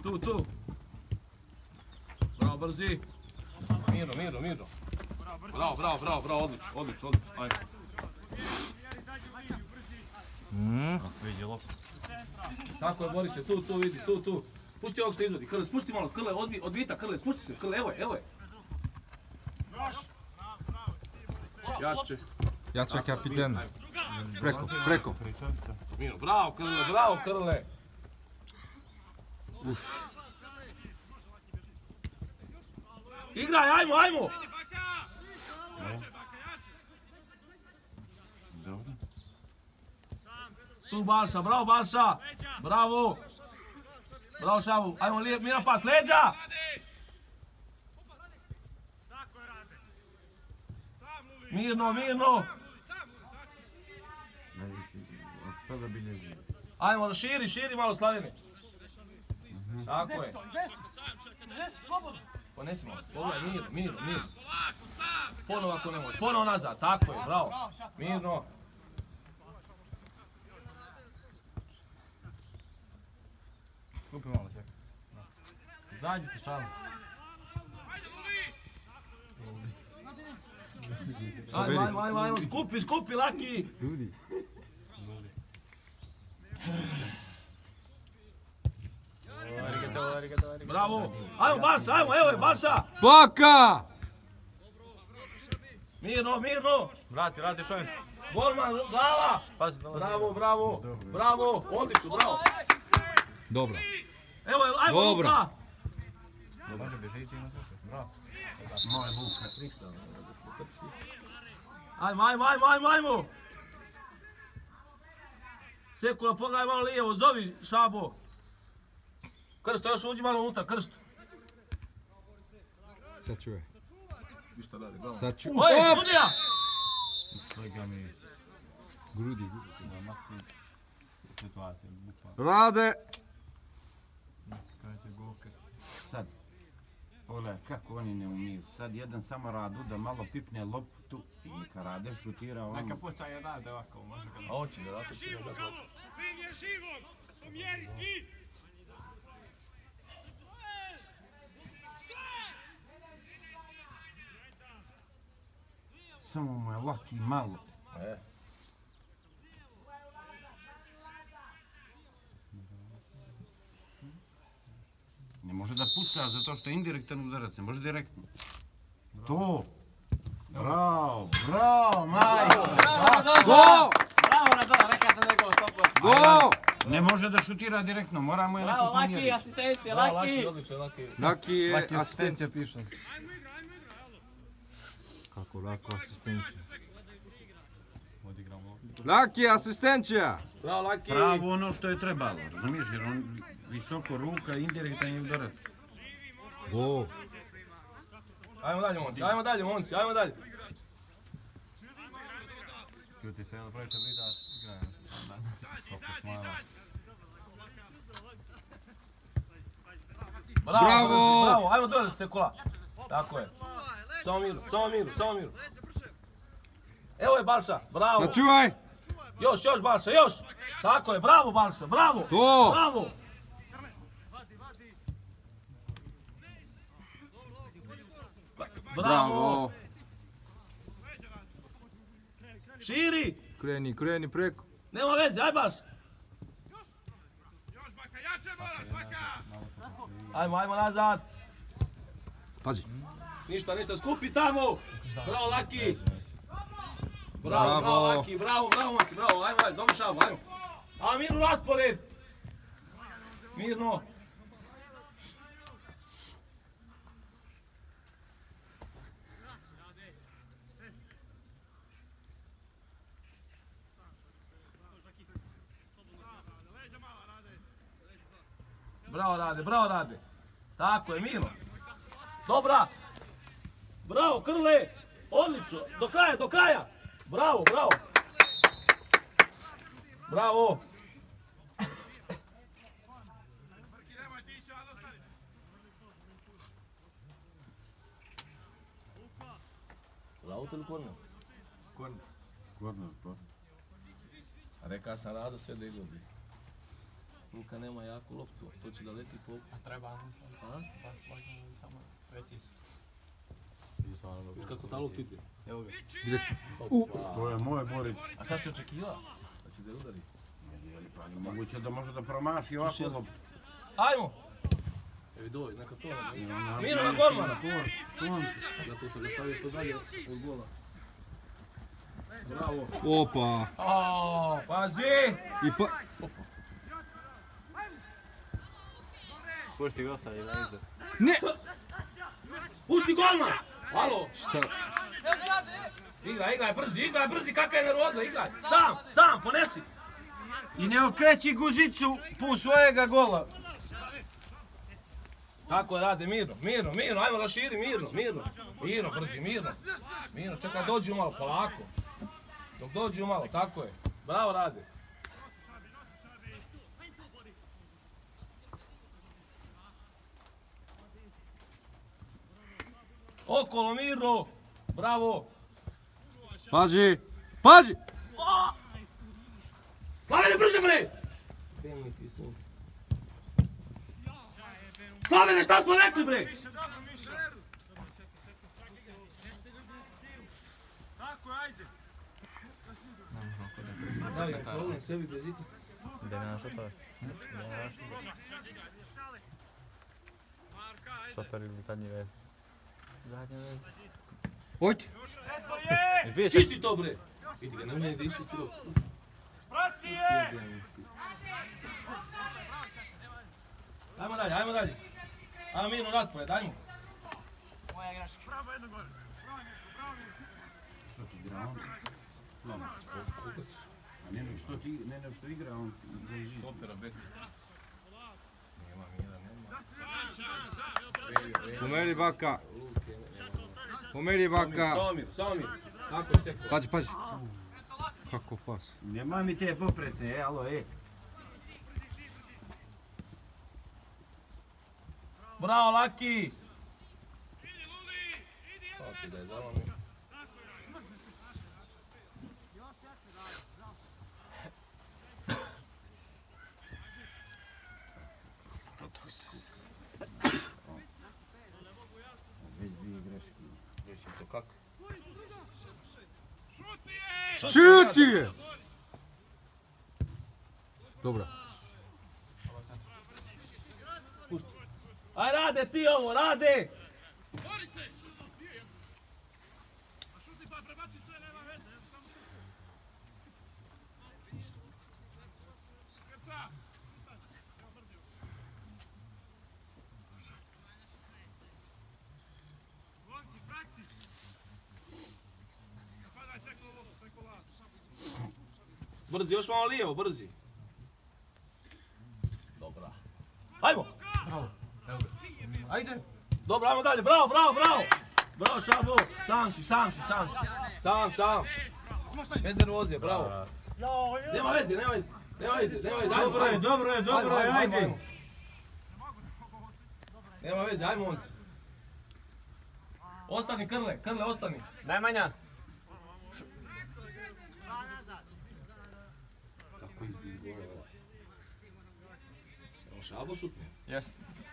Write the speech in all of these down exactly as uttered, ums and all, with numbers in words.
tu, tu. Bravo, brzi. Mirno, mirno, mirno. Bravo, bravo, bravo, bravo, odlično, odlično, odlično. Ajde. Tako je, bori se, tu, tu, vidi, tu, tu. Pusti ovog što izvodi, Krle, spusti malo, Krle, od Vita, Krle, spusti se, Krle, evo je, evo je. Jače. Jače kapiten. Preko, preko. Mirno, bravo, Krle, bravo, Krle. Igraj, ajmo, ajmo! Tu Balša, bravo Balša! Bravo! Bravo Šavu, ajmo miran pas, leđa! Mirno, mirno! Što da bilježi? Ajmo, širi, širi malo Slavine. Tako je. Ponesi malo, pogledaj, mirno, mirno, mirno. Ponovo ako ne može, ponovo nazad, tako je, bravo. Mirno. Skupi malo, čekaj. Zađite šalu. Ajmo, ajmo, ajmo, ajmo, skupi, skupi, Laki! Ljudi. Bravo! Ajmo, Balša, ajmo, evo je, Balša! Baka! Mirno, mirno! Vrati, vrati šovin. Golman, glava! Pazi, dolazi. Bravo, bravo, bravo, odlično, bravo! Dobro. Evo je, ajmo Dobro. Luka! Može bežići na sve. Bravo. Moj Luka. Ajmo, ajmo, ajmo, ajmo, ajmo! Sekula, pogledaj malo lijevo, zovi Šabo! Krsto, još uđi malo unutra, Krsto! Sad čuje. Ništa radi, bravo. Sad čuje. Oj, sudija! Grudi, grudi. Situacija, bukvalno. Rade! Sad. Pogledaj kako oni ne umiju. Sad jedan samo Radu da malo pipne loptu i neka Rade šutira on. Neka puca je rade ovako, može ga. A on će ga dati, će ga dati. Linije živog! Pomjeri svi! Samo mu je Laki malo. E. Ne može da puca zato što je indirektan udarac, ne može direktno. To! Bravo, bravo, majko! Go! Bravo, Radona, rekao sam nego sto posto. Go! Ne može da šutira direktno, moramo je neko Bravo, Laki, pomjeriti. asistencija, Bravo, Laki! Laki, odlično, Laki. Laki je Laki asistent. asistencija piše. Kako lako asistencija? Odigramo. Laki je asistencija! Bravo, Laki! Pravo ono što je trebalo, razumiješ, jer on visoko ruka, indirektan je udarac. Go! Ajmo dalje, momci, ajmo dalje, momci, ajmo dalje. Čuti se, jel praviće brita, igraju. Opet mala. Bravo, Bravo! bravo, ajmo dole Sekula. Tako je. Samo miru, samo miru, samo miru. Evo je Balša, bravo. Sačuvaj! Još, još Balša, još. Tako je, bravo Balša, bravo. To! Bravo. Bravo! Širi. Kreni, kreni preko. Nema veze, aj Balša. Još baka, jače moraš baka! Ajmo, ajmo nazad. Pazi. Ništa, ništa, skupi tamo. Bravo Laki. Bravo, Bravo. bravo Laki, bravo, bravo momci, bravo. Ajmo, ajmo, dobro Šabu, ajmo. A mirno raspored. Mirno. Bravo Rade, bravo Rade. Tako je, mirno. Dobra. Bravo Krle. Odlično. Do kraja, do kraja. Bravo, bravo. Bravo. Laut ili korner? Korner. Korner, korner. Reka sam Rado sve da izgledi. Luka nema jaku loptu, to će da leti po... A treba, A? baš lagano i samo preciz. Viš kako ta lopta ide? Evo ga. Direktno. To je moj Borić. A šta si očekiva? Da će da je udari? Pa moguće da može da promaši ovako loptu. Ajmo! Evi dođi, neka to ne... Miro na golmana! Zato se ga stavio što dalje od gola. Bravo! Opa. Aaaa, pazi! I pa... Pušti gosta i leze. Ne! Pušti golman! Alo! Šta? Igraj, igraj, brzi, igraj, brzi, kakva je nervoza, igraj! Sam, sam, ponesi! I ne okreći guzicu po svojega gola. Tako rade, mirno, mirno, mirno, ajmo raširi, mirno, mirno. Mirno, brzi, mirno. Mirno, čekaj, dođu malo, polako. Dok dođu malo, tako je. Bravo rade. Okolo, mirno. Bravo. Pazi! Pazi! Slavene, brže bre! Kreni ti sun. Slavene, šta smo rekli bre? Tako, ajde. Da li je problem sebi bez ikog? Ide mi na šutove. Šuter ili zadnji vez. Zadnji vez. Ojte! Izbiješ. Čisti to bre! Vidi ga, ne umije da iščisti to. Prati je! Ajmo dalje, ajmo dalje. Ajmo mirno raspored, ajmo. Pravo jedno gore. Što ti igra on? Sloma. A ne nego što ti, ne nego što igra on. Stopera, bek. Nema mira, nema. Pomeri baka! Pomeri baka! Samo mir, samo mir. Tako je sektor. Pazi, pazi! Kako pas? Nemoj mi te popretne, e, alo, e. Bravo, Laki! Hoće da je zalomio. Već dvije greške. Reći to kako? Šuti je! Dobro. Aj rade ti ovo, rade! Bori se! A šuti pa prebaci sve, nema veze. Krca! Lonci, prati! Padaj seklo ovo, preko lada. Brzi, još malo lijevo, brzi. Dobra. Ajmo! Bravo. Ajde! Dobro, ajmo dalje, bravo, bravo, bravo! Bravo, Šabo! Sam si, sam si, sam si. Sam, sam. Bez nervoze, bravo. Nema veze, nema veze. Nema veze, nema veze, ajmo. Dobro je, dobro je, dobro je, ajde. Nema veze, ajmo on. Ostani, Krle, Krle, ostani. Najmanja. Evo Šabo šutne. Jes.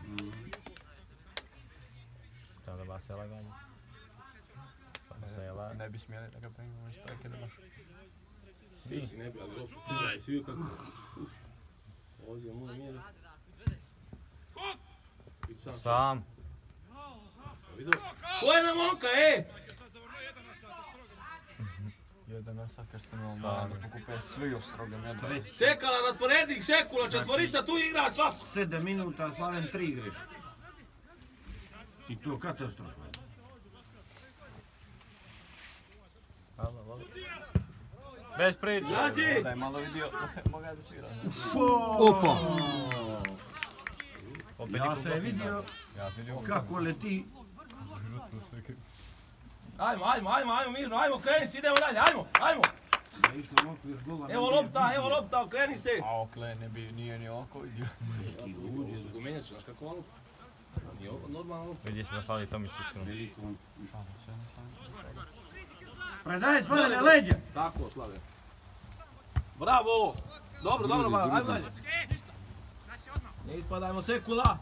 Treba da baš je laganje. Samo se je laganje. Ne bi smjeli da ga primimo iz prekida baš. Ti ne bi, ali loptu pridaj, svi ju kako... Ovdje je moj mir. Sam. Vidio? Ko je na momka, e? Jedan na sakar ste malo malo da pokupe svi ostrogom jedan. Sekala, rasporednik, Sekula, četvorica, tu igra svako. Sedam minuta, Slaven tri greš. I to katastrofa. Hvala, voli. Bez priče. Zađi! Daj malo vidio, moga da se igra. Opa! Ja se je vidio Ja vidio. kako leti. Ajmo, ajmo, ajmo, ajmo, mirno, ajmo, kreni se, idemo dalje, ajmo, ajmo. Da je išlo u okvir gola. Evo lopta, evo lopta, okreni se. A okle ne bi, nije ni oko vidio. Ovo su gumenjači, znaš kako malo? Nije ovo normalno. Vidi se da fali Tomić iskreno. Predaj Slavene leđa. Tako, Slave. Bravo! Dobro, dobro, ajmo dalje. Ne ispadajmo sekula.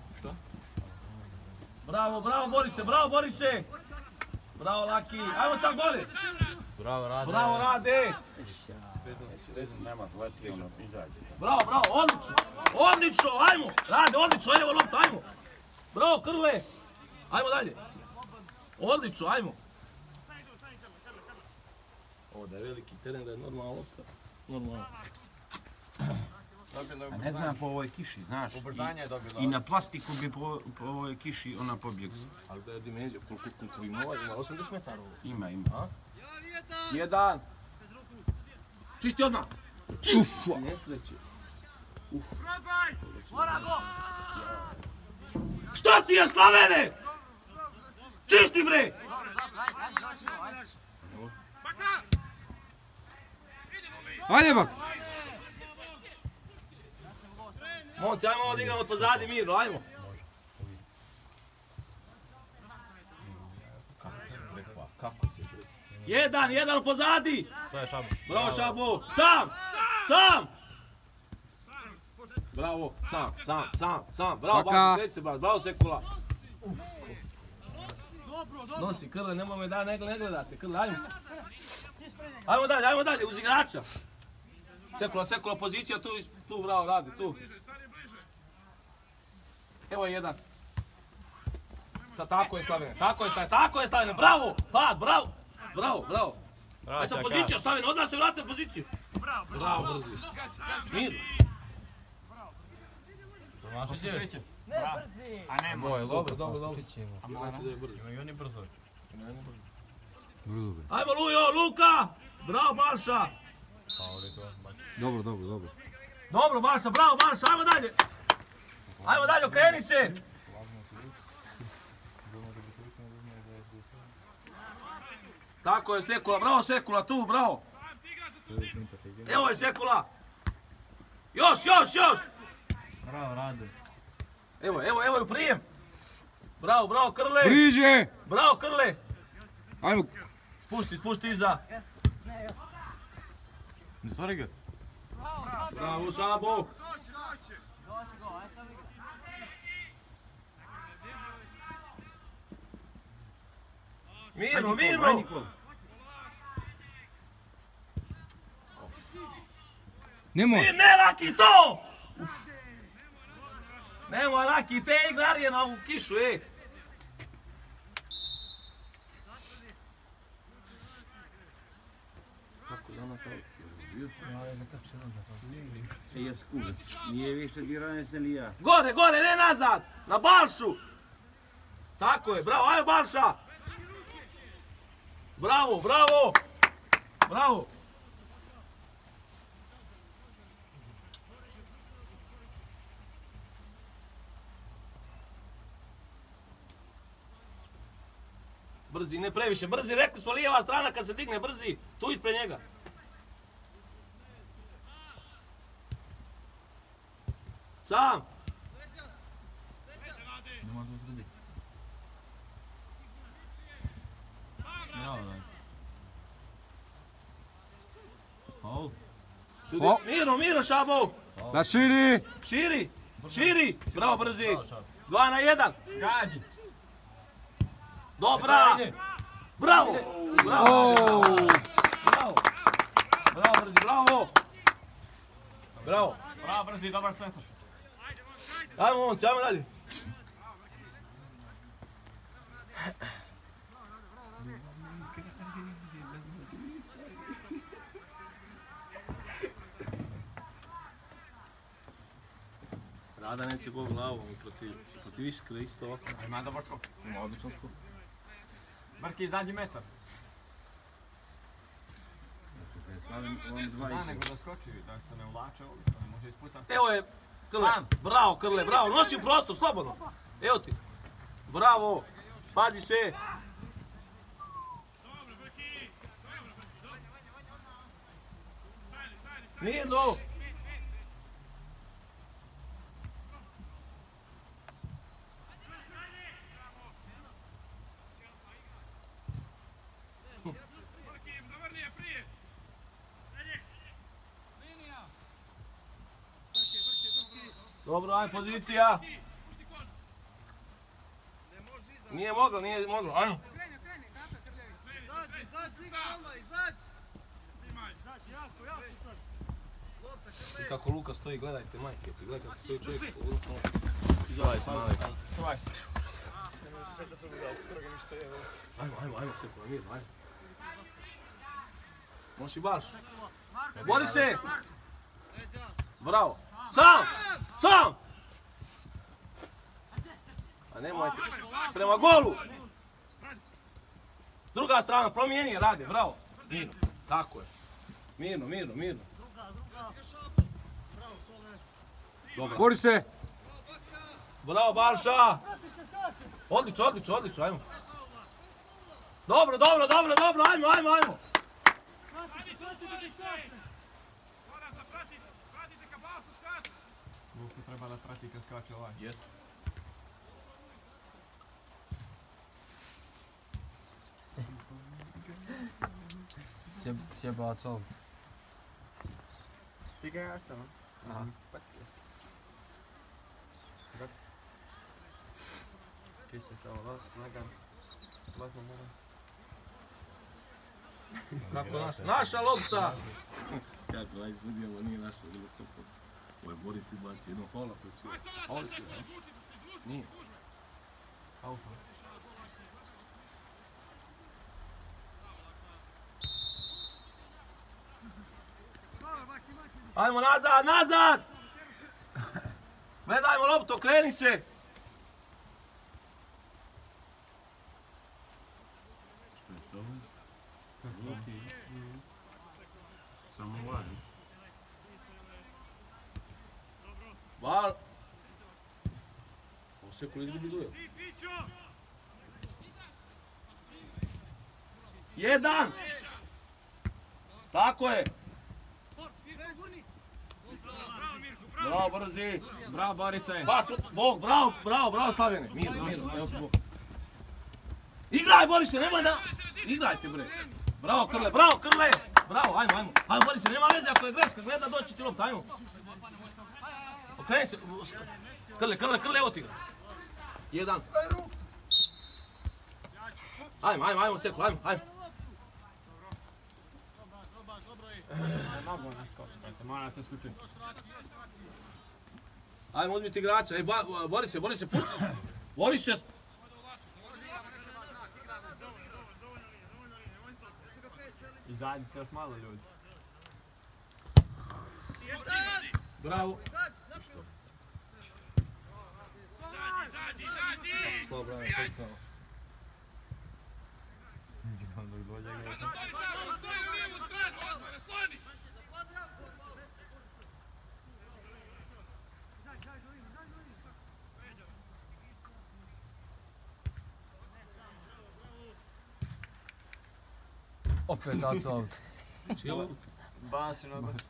Bravo, bravo, bori se, bravo, bori se. Bravo, Laki. Ajmo sad gore. Bravo, Rade. Bravo, Rade. Nema zleti, ono, izađe. Bravo, bravo, odlično. Odlično, ajmo. Rade, odlično, evo lopta, ajmo. Bravo, Krle. Ajmo dalje. Odlično, ajmo. Ovo da je veliki teren, da je normalna lopta. Normalno. A ne znam po ovoj kiši, znaš. Ubrzanje je dobilo. I na plastiku bi po, po ovoj kiši ona pobjegla. Ali da je dimenzija, koliko koliko ima ovaj, ima osamdeset metara ovo. Ima, ima. A? Jedan. Čisti odmah. Čisti. Nesreće. Šta ti je, Slavene? Čisti bre! Ajde bak! Momci, ajmo ovo da igramo od pozadi mirno, ajmo. Kako se bre? Jedan, jedan od pozadi! To je Šabo. Bravo Šabo! Sam! Sam! Bravo, sam, sam, sam, sam. Bravo, baš kreći se, bravo Sekula. Nosi Krle, nemoj me da ne gledate, Krle, ajmo. Ajmo dalje, ajmo dalje, uz igrača. Sekula, Sekula, pozicija tu, tu, bravo, radi, tu. Evo je jedan. Sad tako je Slavene, tako je Slavene, tako je Slavene, bravo, pad, bravo, bravo, bravo. Aj sad pozicija, Slavene, odmah se vrati na poziciju. Bravo, brzi. Mir. Tomašić. A nema. Ovo je Dobro, dobro, dobro. Imaju oni brzo. Brzo bre. Ajmo Lujo, Luka! Bravo Balša! Dobro, dobro, dobro. Dobro Balša, bravo Balša, ajmo dalje! Ajmo dalje, okreni se! Tako je Sekula, bravo Sekula, tu, bravo! Evo je Sekula! Još, još, još! Bravo, Rade. Evo, evo, evo je u prijem! Bravo, bravo Krle! Bliže! Bravo Krle! Ajmo! Spušti, spušti iza! Ne stvori ga. Bravo Šabo! Mirno, mirno! Nemoj! Ne, ne Laki, to! Nemoj Laki, te Lilarion na ovu kišu, ej! Kako danas E, je skuga. Nije više dirane se li ja. Gore, gore, ne nazad! Na Balšu! Tako je, bravo, ajmo Balša! Bravo, bravo! Bravo! Brzi, ne previše, brzi, rekli smo lijeva strana kad se digne, brzi, tu ispred njega. Sam! Mirno, mirno Šabo! Da širi! Širi! Širi! Bravo, brzi! Dva na jedan! Gađi! Dobra! Bravo! Bravo! Bravo! Bravo, brzi, bravo! Bravo! Bravo, brzi, dobar centar. Ajmo, momci, ajmo dalje! Rada neće gol glavom i protiv, protiv Iskre isto ovako. Ima dobar skok. Ima odličan skok. Brki, izađi metar. Zna nego da skoči, da se ne uvlače ovdje, da ne može ispucati. Evo je Krle, bravo Krle, bravo, nosi u prostor, slobodno. Evo ti. Bravo, pazi se. Mirno. Dobro, ajmo pozicija. Nije moglo, nije moglo, ajmo. Izađi, izađi, Igalma, izađi! Izađi, jako, jako sad. Lopta, krle. I kako Luka stoji, gledajte, majke, ti gledaj kako stoji čovjek. Čuvaj se, mali. Čuvaj se. Ajmo, ajmo, ajmo, sve po mirno, ajmo. Možeš i baš. Bori se! Bravo! Sam! Sam! A nemojte, prema golu! Druga strana, promijeni, radi, bravo! Mirno, tako je. Mirno, mirno, mirno. Dobro. Bori se! Bravo, Balša! Odlično, odlično, odlično, ajmo. Dobro, dobro, dobro, dobro, ajmo, ajmo, ajmo. Moram da pratite, pratite ka basu skače. Luka treba da prati kad skače ovaj. Jeste. Sjebac ovdje. Stiga jaca, no? Aha. Čisti se ovo, lagan. Lagno moram. Kako naša? Naša lopta! Kako, aj sudi, ovo nije naša, bilo sto posto. Ovo je Boris i baci jednom faula koji će... Faul će, ne? Nije. Aufa. Ajmo nazad, nazad! Gledajmo loptu, okreni se! Što je to? Samo vladi. Val! Ovo sve koji izgubi duel. Jedan! Tako je! Bravo, brzi! Bravo, Borise! Pas, Bog, bravo, bravo, bravo, Slavljene! Mirno, mirno, evo ti Bog. Igraj, Borise, nemoj da... Igrajte, bre! Bravo, Krle, bravo, Krle! Bravo, ajmo, ajmo! Ajmo, Borise, nema veze ako je greška, gleda doći ti lopta, ajmo! Okreni se! Krle, Krle, Krle, evo ti ga! Jedan! Ajmo, ajmo, ajmo, Seko, ajmo, ajmo! Mogu nas kopati, moram se skučiti. Ajmo, uzmite igrača, ej, Borise, Borise, pušti! Borise! Izađite još malo ljudi. Bravo! Izađi, izađi! Slabo, bravo, pekao. Dok dođe ga. Sloni u lijevu stranu, odmah, sloni! Opet Aco ovdje. Čilo? Basi na to.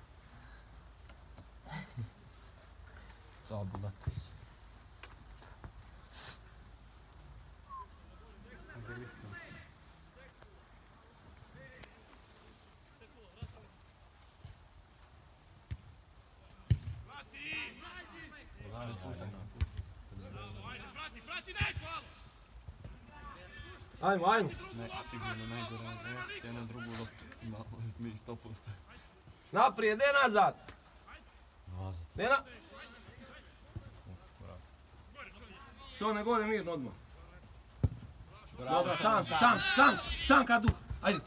Cabulatić. Prati, prati, daj hvala! Ajmo, ajmo! Ne, sigurno najgora reakcija na drugu loptu. Malo mi sto posto. Naprijed, ne nazad! Ne na... Što ne gore mirno odmah. Dobro, sam si, sam si, sam si, sam kad du... Ajde!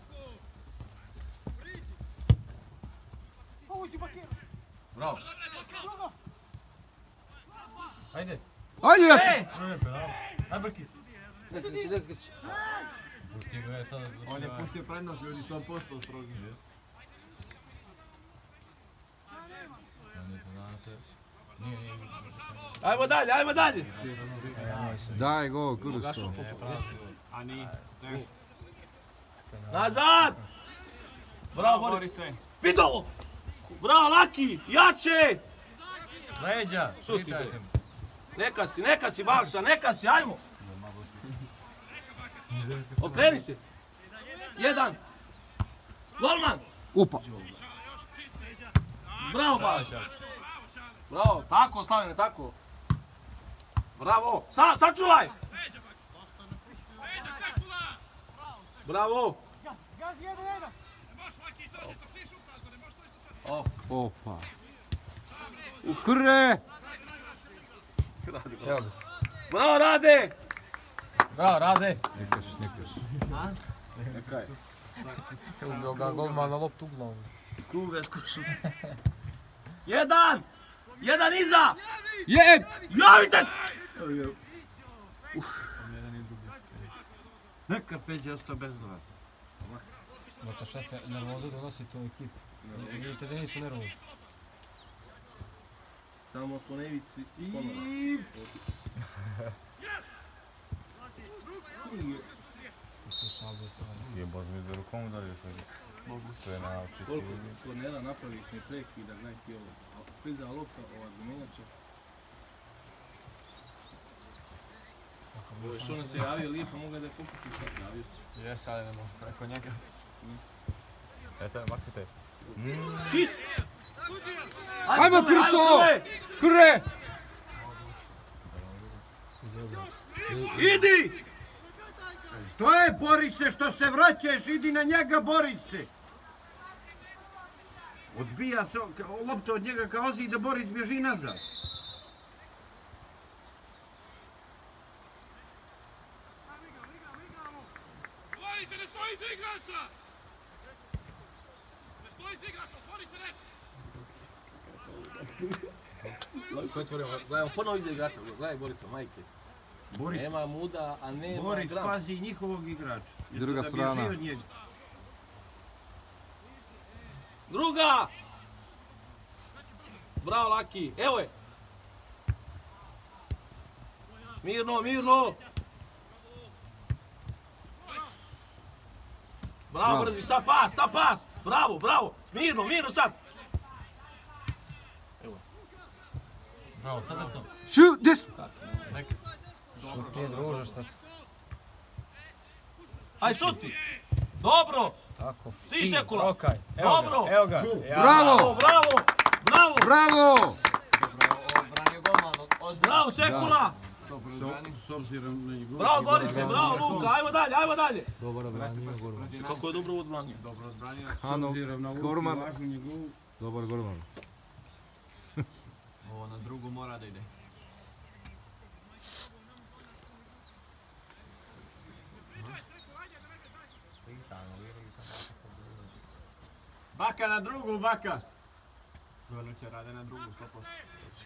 Bravo! Ajde! Ajde, Jaci! Ej! Ajde, Brki! Deklić, deklić. On je pustio prednost, ljudi sto posto strogi. Ajmo dalje, ajmo dalje! Daj go, Krsto. A nije, teško. Nazad! Bravo, Boris! Borise. Vidovo! Bravo, Laki! Jače! Leđa, Šuti, bre. Neka si, neka si, Balša, neka si, ajmo! Okreni se! Jedan! Golman! Upa! Bravo, Balša! Bravo, tako Slavene, tako. Bravo, sa, sačuvaj! Bravo! Gazi jedan, jedan! Opa. Kre! Evo ga. Bravo, Rade! Bravo, Rade. Nekaš, nekaš. Neka je. Ubio ga golman na loptu uglavom. Skruga, skrušut. Jedan! Jedan iza! Jeb! Javite se! Neka Peđa ostao bez glasa. Zato šefe, nervozu donosi tu ekipu. Vidite da nisu nervozni. Samo po nevici. Jebać mi za rukom udario sad. To je na čisti. Koliko kornera napraviš mi preki da gledaj ti ovo. Priza lopta, ova zmenjača. Što nam se javio lijepo, mogu da je pokupi sad javio se. Jes, ali ne može preko njega. Eto, maknite. Čist! Ajmo Krsto! Kre! Idi! Što je, bori se, što se vraćaš, idi na njega, bori se! Odbija se lopta od njega kao ozi da Boris bježi nazad. Otvori se, ne stoji se igrača! Ne stoji se igrača, otvori se ne! Gledajmo ponovo iza igrača, gledaj Borisa, majke. Boris, Nema muda, a nema Boris gram. pazi njihovog igrača. Druga Da strana. bježi od njega. Druga! Bravo, Laki, evo je! Mirno, mirno! Bravo, Bravo. brzi, sad pas, sad pas! Bravo, bravo! Mirno, mirno sad! Evo je. Bravo, sad desno. Šu, des! Šuti, druže, šta? Aj, šuti! Dobro! Tako. Ti Sekula. Rokaj. Evo Dobro. ga, evo ga. Ja. Bravo! Bravo, bravo! Bravo! Bravo! Bravo, Sekula! S obzirom na njegov... Bravo, Borise, bravo, Luka, ajmo dalje, ajmo dalje! Dobro branio, Gorman. Kako je dobro odbranio? S Hano, obzirom na Gorman. važnu njegovu... Dobar Gorman. Ovo na drugu mora da ide. Baka na drugu, baka! Gorno će rade na drugu, sto posto.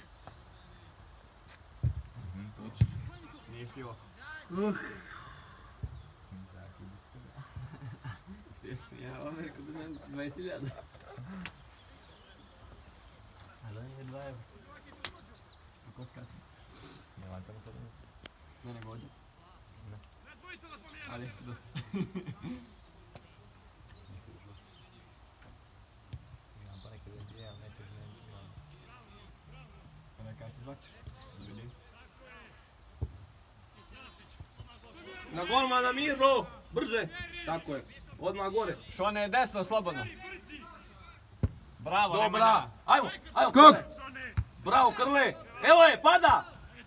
Nije šljivo. Uh, Ja vam rekao da znam dvadeset hiljada. Ali on je dva evra. Kako skasno? Ne vam tamo sad ne. Ne, nego ođe. Ne. Ali jesi dosta. Znam pa nekada je, ali nećeš ne. Pa neka se zvačiš. Vidim. Na golmana mirno, brže! Tako je, odmah gore. Šone je desno, slobodno. Bravo, Dobra, ajmo, ajmo Skok! Krle. Bravo, Krle! Evo je, pada!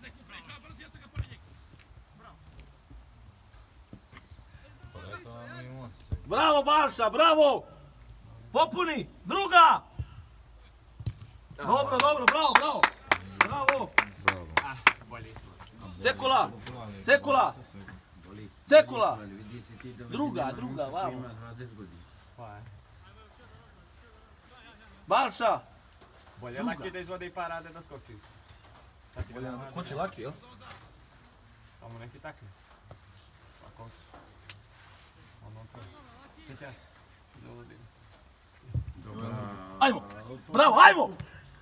Bravo, Balša, bravo! Popuni, druga! Dobro, dobro, bravo, bravo! Bravo! Bravo. Sekula! Sekula! Sekula! Druga, druga, vamo. Ima dvadeset godina. Balša! Bolje Laki da izvode i pa rade da skoči. Ko će Laki, jel? Tamo neki takvi. Pa ko? Ono to. Peća. Dovodi. Ajmo! Bravo, ajmo!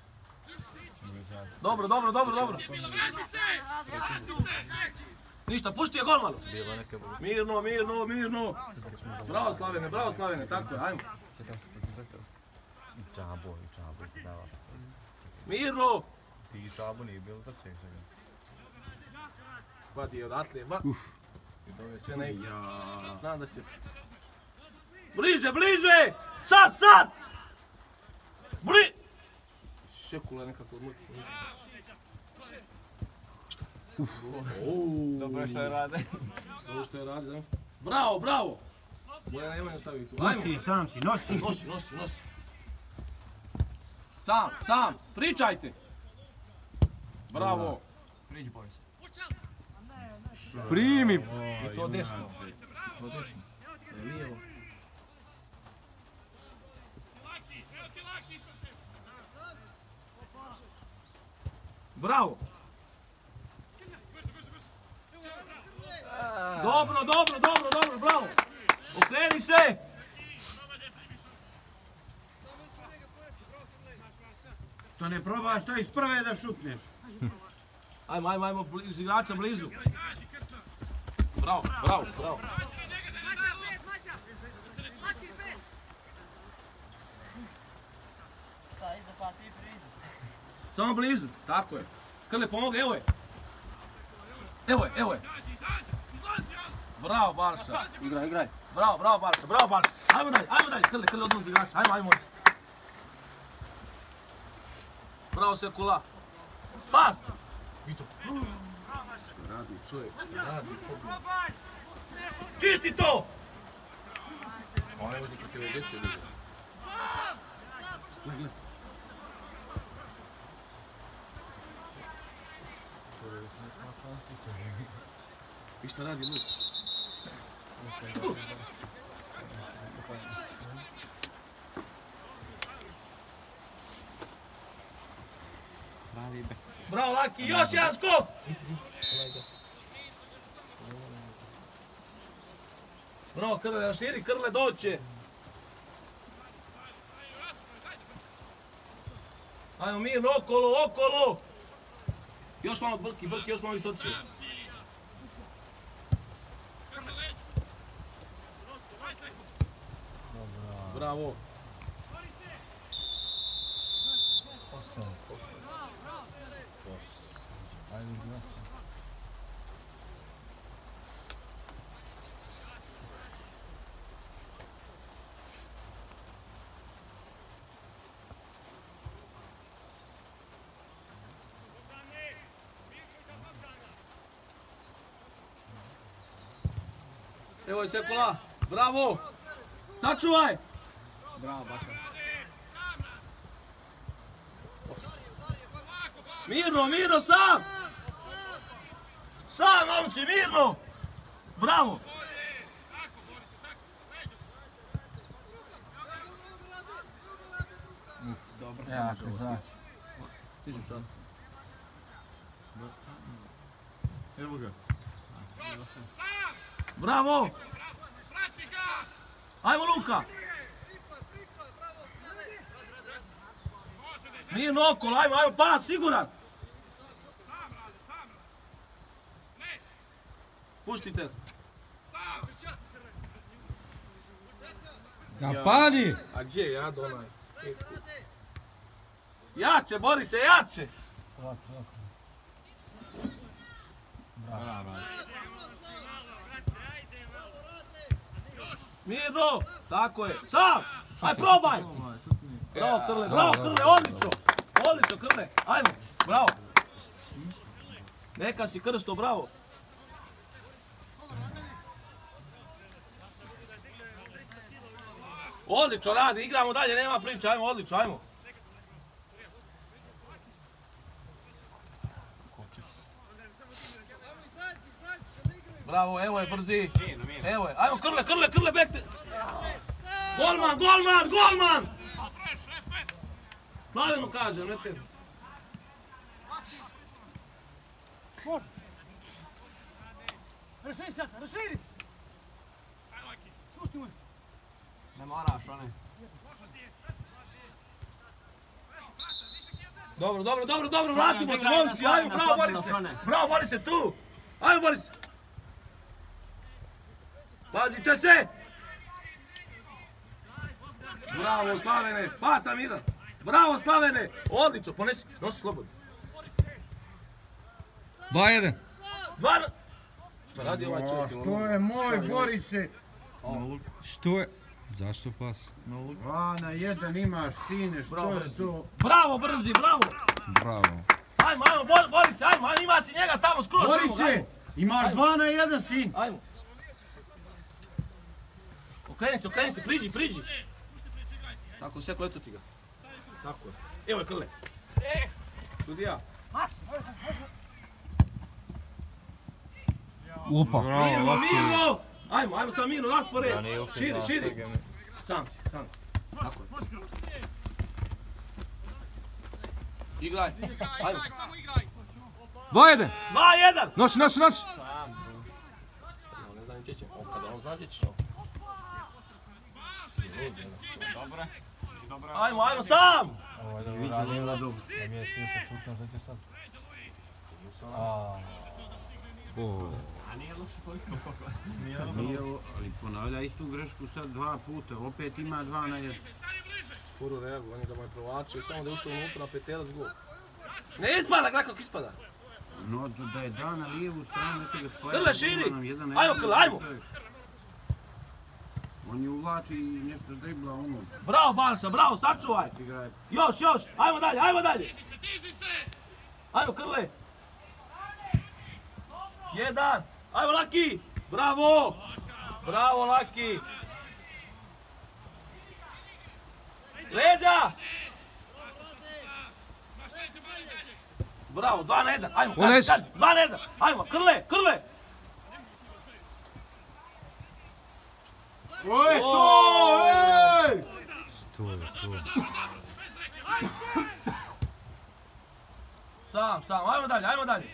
Dobro, dobro, dobro, dobro. Ništa, pušti je golmanu. Mirno, mirno, mirno. Bravo Slavene, bravo Slavene, tako je, ajmo. Džabo, džabo, dava. Mirno! Ti džabo nije bilo da češ. Vadi odatle, va. Sve ne ide. Znam da će... Bliže, bliže! Sad, sad! Bli... Šekula nekako odmutno. Dobro što je rade. Dobro što je rade, da? Bravo, bravo! Boja Nemanja stavi tu. Ajmo! Nosi, sam si, nosi. Nosi, nosi, nosi. Sam, sam, pričajte! Bravo! Priđi Boris. Primi. I to desno. I to desno. Lijevo. Bravo! Dobro, dobro, dobro, dobro, bravo! Okreni se! Što ne probaš to iz prve da šutneš. Ajmo, ajmo, ajmo, blizu igrača, blizu. Bravo, bravo, bravo. Maša, pet, Maša! Maški, pet! Samo blizu, tako je. Krle, pomogu, evo je. Evo je, evo je. Bravo, Balša. Igraj, igraj. Bravo, bravo, Balša, bravo, Balša. Ajmo dalje, ajmo dalje, Krle, Krle, odmah uz igrača. Ajmo, ajmo. Bravo, Sekula. Pas! Vito. Radi čovjek, radi. Čisti to! Ovo ne može nikakve vedeće ljudi. Gle, gle. I šta radi ljudi? Bravo, Laki, još jedan skok! Bravo, Krle, raširi, Krle doće! Ajmo mirno, okolo, okolo! Još malo Brki, Brki, još malo visočije. Bravo! Evo je Sekula, bravo! Sačuvaj! Bravo, Bakar. Mirno, mirno, sam! Sam, momci, mirno! Bravo! Dobro. Ja, ti znaš. Stižem šan. Evo ga. Bravo! Ajmo, Luka! Mirno okolo, ajmo, ajmo, pas, siguran! Puštite! Napadi! A gdje je ja donaj? Jače, bori se, jače! Mirno! Tako je, sam! Aj, probaj! Bravo, Krle, bravo, Krle, odlično! Odlično, Krle, ajmo, bravo! Neka si Krsto, bravo! Odlično radi, igramo dalje, nema priče, ajmo, odlično, ajmo! Bravo, evo je, brzi! Evo je, ajmo Krle, Krle, Krle, bekte! Golman, golman, golman! Slavenu kažem, ne te... Raširi sad, raširi! Spušti mu je! Ne moraš, one. Dobro, dobro, dobro, dobro, vratimo se, momci, ajmo, bravo, Borise! Bravo, Borise, tu! Ajmo, Borise! Pazite se! Bravo, Slavene, pasa Miran! Bravo, Slavene! Odlično, ponesi, nosi slobodno. Dva jedan. Dva... Šta radi ovaj čovjek? Što je moj, Borise? Što je? Zašto pas? Dva na jedan imaš, sine, što je to? Bravo, brzi, bravo! Bravo. Ajmo, ajmo, bori, bori se, ajmo, ajmo, ima si njega tamo skroz. Bori se! Imaš dva na jedan, sin! Ajmo. Okreni se, okreni se, priđi, priđi. Tako, seko, eto ti ga. Tako je. Evo je Krle. Sudija. Upa. Mirno, mirno! Ajmo, ajmo sam mirno, raspored. Širi, širi. Sam si, sam si. Tako je. Igraj. Ajmo. Dva jedan. Dva, jedan! Nosi, nosi, nosi. Ne znam gdje će. O, kada on zna gdje ćeš. Ajmo, ajmo sam! Ovo je dobro radio. Namjestio se šutno, što će sad? Aaaa. Nije, ali ponavlja istu grešku sad dva puta, opet ima dva na jedan. Sporo reagu, on je da mu je provlačio, samo da je ušao unutra na petelac gol. Ne ispada, gledaj kako ispada. No, da je da na lijevu stranu, eto ga spaja. Krle, širi! Ajmo, Krle, ajmo! On je uvlači i nešto dribla ono. Bravo, Balša, bravo, sačuvaj! Još, još, ajmo dalje, ajmo dalje! Ajmo, Krle! Jedan! Ajmo, Laki! Bravo! Bravo, Laki! Leđa! Bravo, dva na jedan, ajmo, kazi, kazi, dva na jedan, ajmo, Krle, Krle! To je to, ej! To je to. Sam, sam, ajmo dalje, ajmo dalje.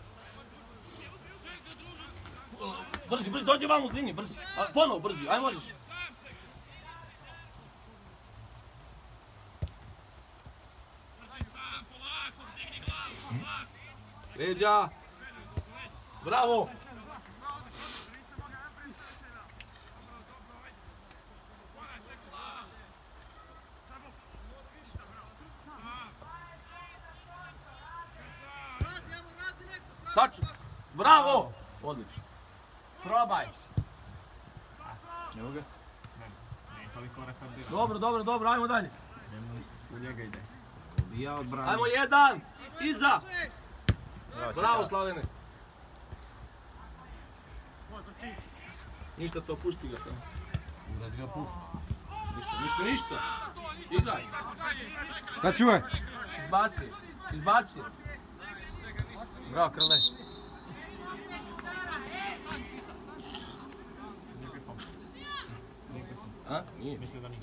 Brzi, brzi, dođi vam uz liniju, brzi. Ponovo brzi, ajmo možeš. Leđa. Bravo. Saču. Bravo. Odlično. Probaj. Evo ga. Ne, ne, toliko retardirano. Dobro, dobro, dobro, ajmo dalje. U njega ide. Ja odbranim. Ajmo jedan. Iza. Bravo, Slavene. Ništa to, pušti ga tamo. Da bi ga pušta. Ništa, ništa, ništa. Igraj. Sad čuvaj. Izbaci, izbaci. Bravo, Krle. A? Nije. Mislim da nije.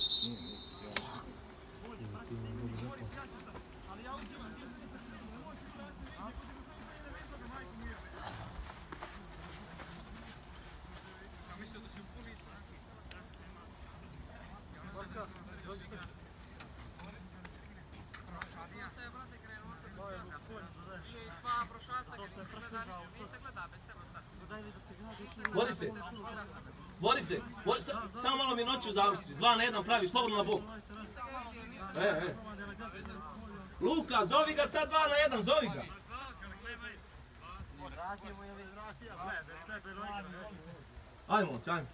Bori se. Bori se. Bori se. Samo malo mi noću završiti. Dva na jedan pravi, slobodno na bok. E, e. Luka, zovi ga sad dva na jedan, zovi ga. Ajmo, ajmo.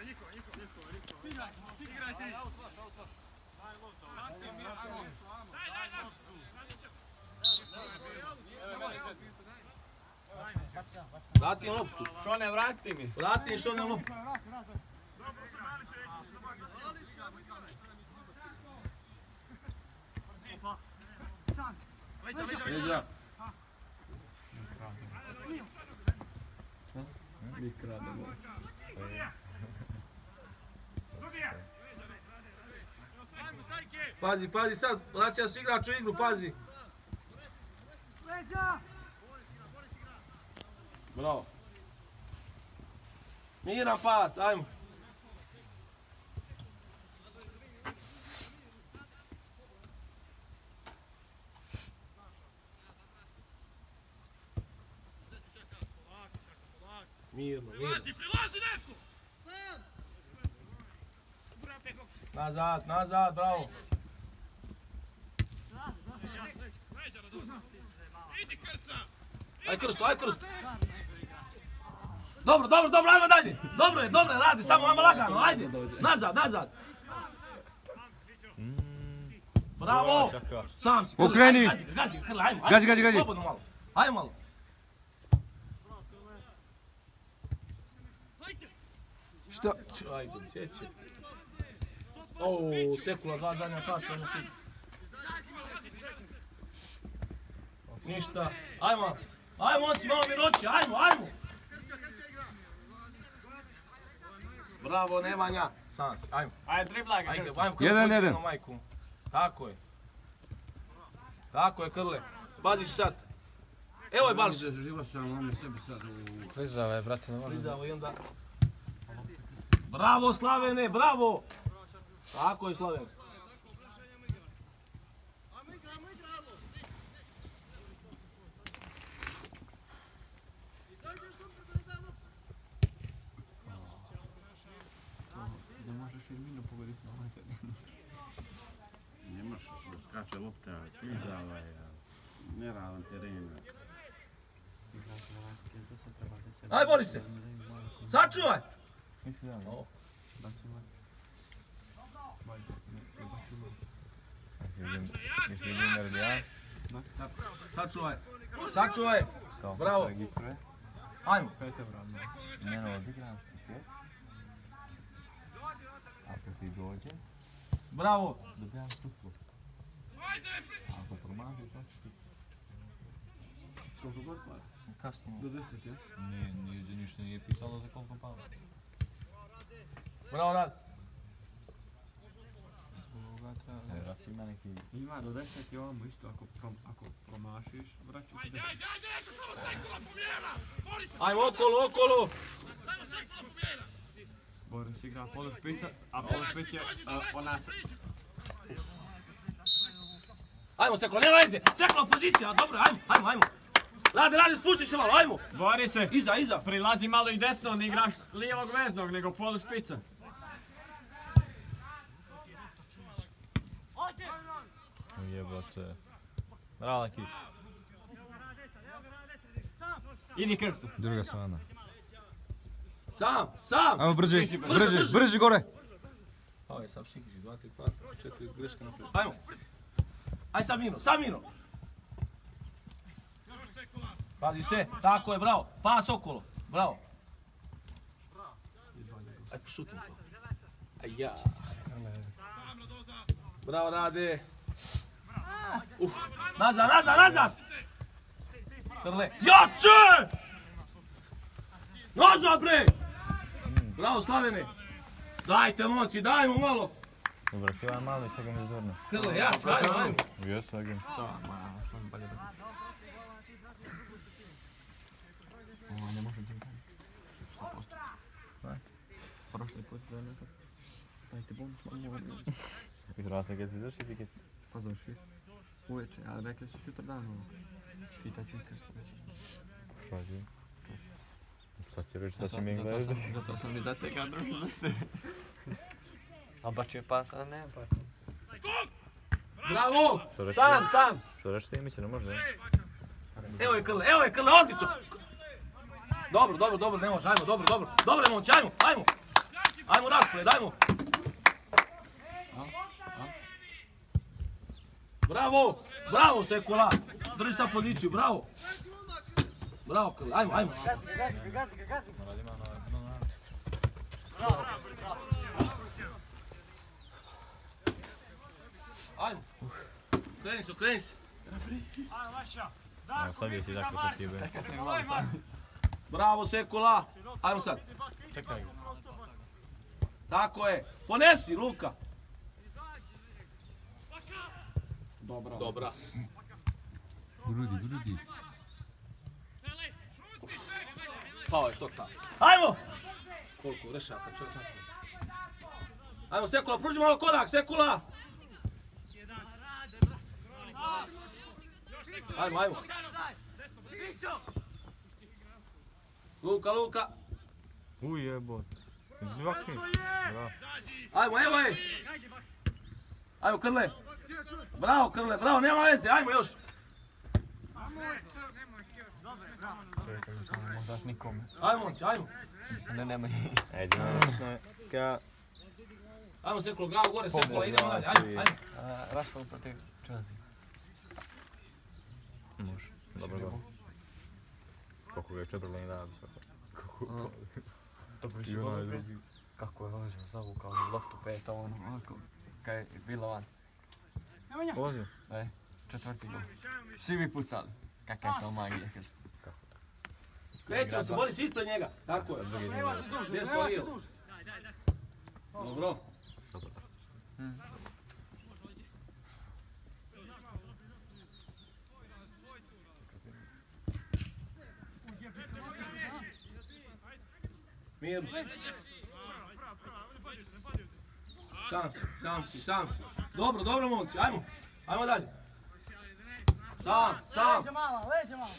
Vrati loptu. Šone, vrati mi. Vrati Šone loptu. Leđa. Mi krademo. Pazi, pazi sad, vraća se igrač u igru, pazi. Bravo. Miran pas, ajmo. Mirno, mirno. Prilazi neko! Nazad, nazad, bravo. Idi Krca! Aj Krsto, aj Krsto. Dobro, dobro, dobro, ajmo dalje. Dobro je, dobro je, radi, samo ajmo lagano, ajde. Nazad, nazad. Bravo! Sam si. Okreni. Gazi, gazi, Krle, ajmo. Gazi, gazi, gazi. Slobodno malo. Ajmo malo. Šta? Ajde, sjeći. Ooo, sekula, dva zadnja pasa, ono svi. Ništa. Ajmo. Ajmo, on si malo miroći, ajmo, ajmo. Bravo, Nemanja. Sam si, ajmo. Ajde, driblaj ga, Ajde, Krsto. ajmo. Jedan, jedan. Majku. Tako je. Tako je, Krle. Pazi sad. Evo je Balš. Živo sam, on je sebi sad u... Klizava je, brate, ne može. Klizavo i onda... Bravo, Slavene, bravo! Tako je, Slaven. Ne možeš Firmino pogoditi na ovaj teren. Nemaš, skače lopta, klizava je, neravan teren. Aj, bori se! Sačuvaj! Ovo. Mislim da je Lilarion. Sačuvaj! Sačuvaj! Bravo! Ajmo! Pete bravo. Ne, odigram što ako ti dođe, Bravo! dobijam suplu. Ako promažiš, znači ti... Koliko god para? Kasnije. Do deset, ja? Nije, nije, ništa nije pisalo za koliko para. Bravo, rad! E, Rafi ima neki... Ima do deset i ovamo isto, ako, prom, ako promašiš, vraću ti deset. Ajde, ajde, ajde, samo sekula, pomjera! Bori se! Ajmo, okolo, okolo! Samo sekula, pomjera! Boris igra polu špica, a polu špic je uh, ona... Ajmo, Sekula, nema veze! Sekula, pozicija, dobro, ajmo, ajmo, ajmo! Rade, rade, spusti se malo, ajmo! Bori se! Iza, iza! Prilazi malo i desno, ne igraš lijevog veznog, nego polu špica. Jebote. Bravo, ekip. Idi Krstu. Druga strana. Sam, sam! Ajmo brži, brži, brži gore. Ovo je sam šikići, dva, tri, pet, četiri, greška naprijed. Ajmo! Aj sad Mino, sad Mino! Pazi se, tako je, bravo! Pas okolo, bravo! Aj, pošutim to. Aj, ja! Bravo, Rade! Uf, nazad, nazad, nazad! Krle, jače! Nazad, bre! Bravo, Slavene! Dajte, momci, dajmo malo! Dobro, ti ovaj malo i sve ga mi zorno. Krle, jače, ajmo, ajmo! Jesu, agent. Ovo ne može ti gledati. sto posto. Prošli put za nekak. Dajte bonus, malo vrlo. I vratno kad ti završi tiket. Pa završi. Uveče, a rekli su sutra dan ovo. Pitat ću Krstu već. Šta će? Šta će reći, šta će mi Zato gledati? sam, zato sam i zatekao drugo se. A bačio pas, a ne pas. Bravo! Sam, sam! Što reći ti Miće, ne može, ne? Evo je Krle, evo je Krle, odlično! Dobro, dobro, dobro, ne može, ajmo, dobro, dobro. Dobro, momci, ajmo, ajmo! Ajmo raspored, ajmo! Bravo! Bravo, Sekula! Drži sad poziciju, bravo! Bravo, Krle, ajmo, ajmo! Ajmo! Kreni se, kreni se! Evo, stavio si tako sa ti, be. Bravo, Sekula! Ajmo sad! Čekaj ga. Tako je! Ponesi, Luka! Dobra. Dobra. Grudi, grudi. Pao je to tamo. Ajmo! Koliko grešaka, čovječ. Ajmo, Sekula, pruži malo korak, Sekula! Ajmo, ajmo. Luka, Luka. Uj, jebot. Zvakni. Bravo. Ajmo, evo je. Ajmo, Krle. Bravo, Krle, bravo, nema veze, ajmo još. Čekaj, samo ne moždaš nikome. Ajmo, ajmo. Ne, nemoj. Ajde, ne, ka... Ajmo Sekula, glavu gore, Sekula, idemo dalje, ajmo, ajmo. Rashford protiv Chelsea. Može. Dobro, dobro. Kako ga je Chamberlain radi sad. Dobro I si onaj dobro. drugi. Kako je ozio, zavukao na loptu peta, ono, ovako, kaj je bilo van. Ozio. E, četvrti gol. Svi bi pucali. Kakva je to magija, Krsto. Krećemo se, Boris ispred njega. Tako je. Gdje je stvorio? Dobro. Dobro. Mirno. Sam si, sam si, sam si. Dobro, dobro momci, ajmo. Ajmo dalje. Sam, sam. Leđe malo, leđe malo.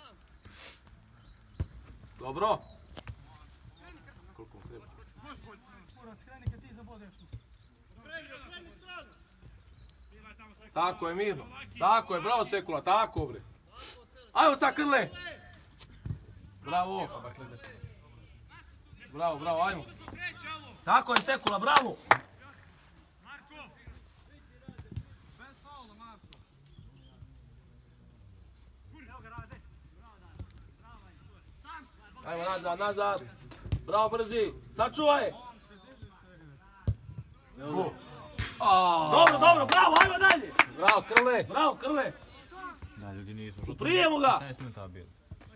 Dobro. Koliko mu treba? Kurac, kreni kad ti zabodeš tu. Tako je, mirno. Tako je, bravo Sekula, tako bre. Ajmo sad Krle. Bravo. Bravo, bravo, ajmo. Tako je Sekula, bravo. Ajmo nazad, nazad. Bravo, brzi. Sačuvaj. Dobro, dobro, bravo, ajmo dalje. Bravo, Krle! Bravo, Krle. Da, ljudi nisu. U prijemu ga. petnaest minuta bilo.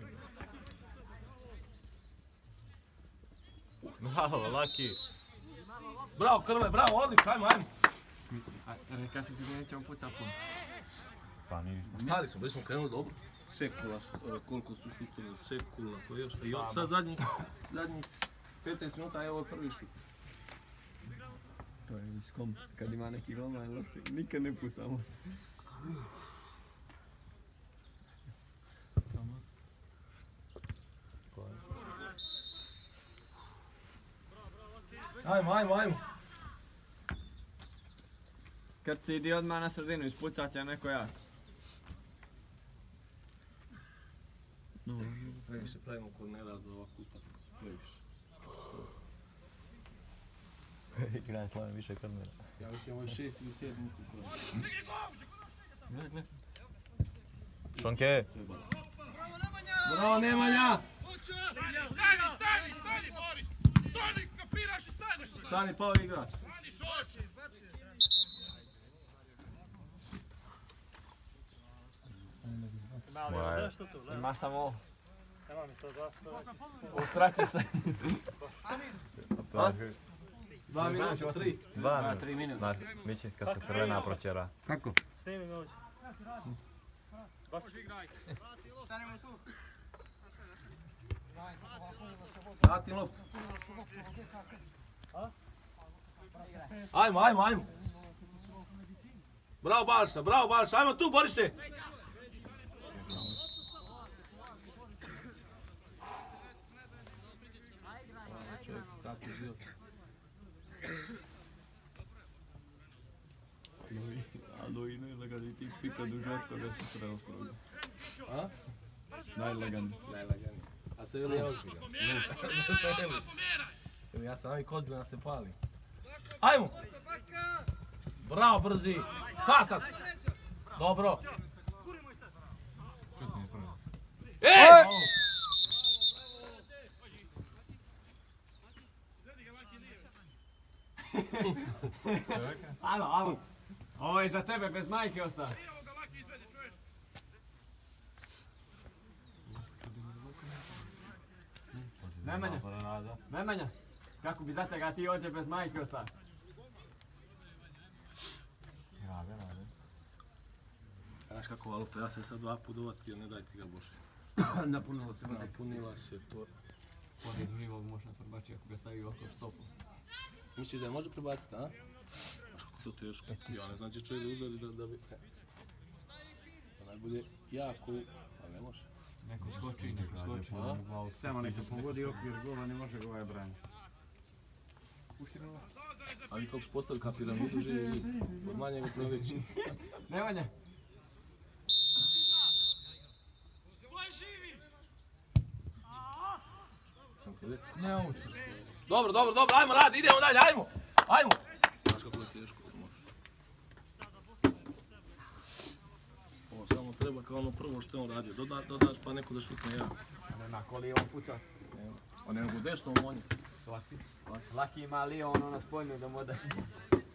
Bravo, Laki. Bravo, Krle, bravo, odlično, ajmo, ajmo. Rekao sam ti da nećemo pucat puno. Pa nismo. Stali smo, bili smo krenuli dobro. Sekula, ove koliko su šutili, Sekula, koji još. I sad zadnjih, zadnjih petnaest minuta, evo je prvi šut. To je skom, kad ima neki golman lopti, nikad ne pucamo se. Ajmo, ajmo, ajmo. Kad se idi odmah na sredinu, ispucat će neko jac. Previše pravimo kornera za ovakvu utakmicu, previše. Igraj slavim više kornera. Ja mislim ovo je šest ili sedam kornera. Šonke! Bravo Nemanja! Stani, stani, stani, Boris! Stani, kapiraš i stani što znači! Stani, pao igrač. Stani, čoče! Moja. Ima samo ovo. Evo mi to da. Usrati se. Dva minuta, tri. Dva minuta. Tri minuta. Mičinska se crvena pročera. Kako? Snimi me ovdje. Stanimo tu! Vrati loptu. Ajmo, ajmo, ajmo. Bravo Balša, bravo Balša, ajmo tu, bori se. Čovjek, tako je bio. Ali i najlaganiji ti pika dužak toga se treba stroga. A? Najlaganiji. Najlaganiji. A se veli ozbiljan. Ja sam navik ozbiljan da se pali. Ajmo! Bravo, brzi! Kasat! Dobro! Ej! Alo, alo. Ovo je za tebe, bez majke ostaje. Nemanja, Nemanja, kako bi za tega ti ođe bez majke ostaje? Znaš kako valuta, ja sam sad dva put dovatio, ne daj ti ga Bože. Napunilo se. Napunila se to. Pored živog možda prebači ako ga stavi oko stopu. Misliš da je može prebaciti, a? Znaš kako to teško. Ja ne znam će čovjek da ugazi da, da bi... To najbolje jako, ali ne može. Neko skoči, neko skoči. Samo neka pogodi okvir gola, ne može ga ovaj braniti. Ali kako se postavi ka piramidu, živi od manjeg od priliči. Nemanja. Dobro, dobro, dobro, ajmo radi, idemo dalje, ajmo! Ajmo! teško da možeš. Ovo samo treba kao ono prvo što je on radio, Doda, dodaš pa neko da šutne ja. Nema ko Lion puca. A ne mogu desno monje. Laki ima Lion ono na spoljnu da mu da.